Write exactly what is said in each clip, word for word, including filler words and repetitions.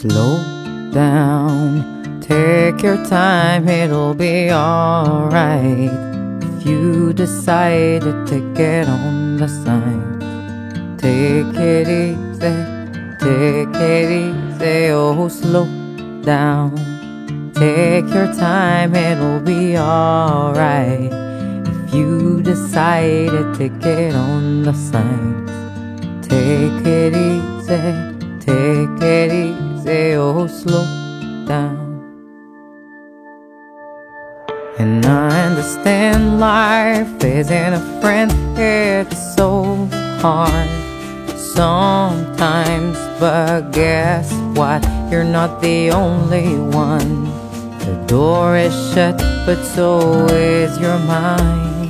Slow down, take your time, it'll be alright. If you decide to take it on the sign, take it easy, take it easy, oh slow down. Take your time, it'll be alright. If you decide to take it on the sign, take it easy, take it easy, oh slow down. And I understand life isn't a friend, it's so hard sometimes, but guess what? You're not the only one. The door is shut, but so is your mind.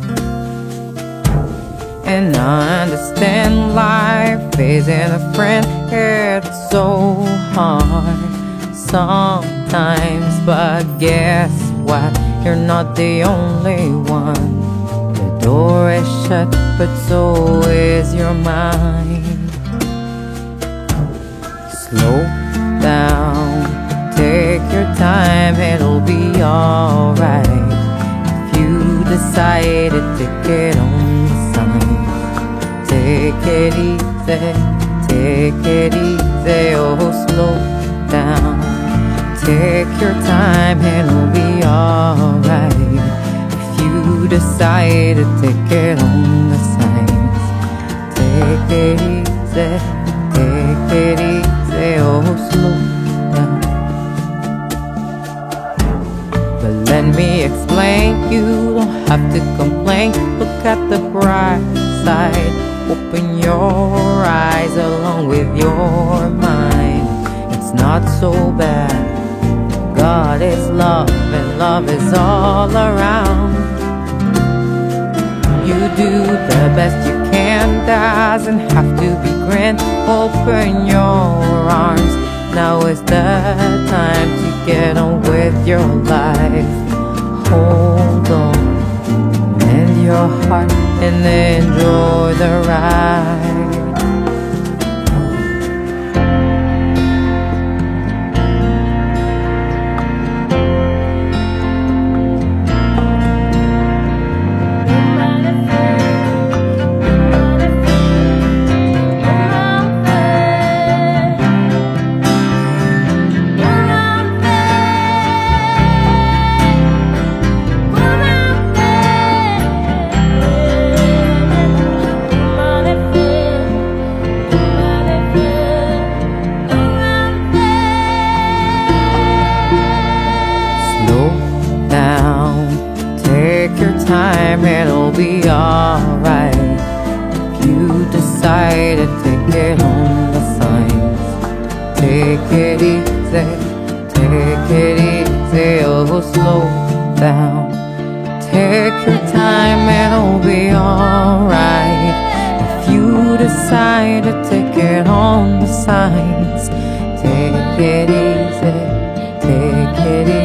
And I understand life isn't a friend, it's so hard sometimes, but guess what? You're not the only one. The door is shut, but so is your mind. Slow down, take your time, it'll be alright. If you decide to take it on the sign, take it easy, take it easy, oh slow down. Take your time, it'll be alright. If you decide to take it on the signs, take it easy, take it easy, oh slow down. But let me explain, you don't have to complain. Look at the bright side, open your eyes along with your mind. It's not so bad. God is love and love is all around. You do the best you can, doesn't have to be grand. Open your arms, now is the time to get on with your life. Hold on, mend your heart and enjoy the ride. Take your time, it'll be alright. If you decide to take it on the signs, take it easy, take it easy, oh slow down. Take your time, it'll be alright. If you decide to take it on the signs, take it easy, take it easy.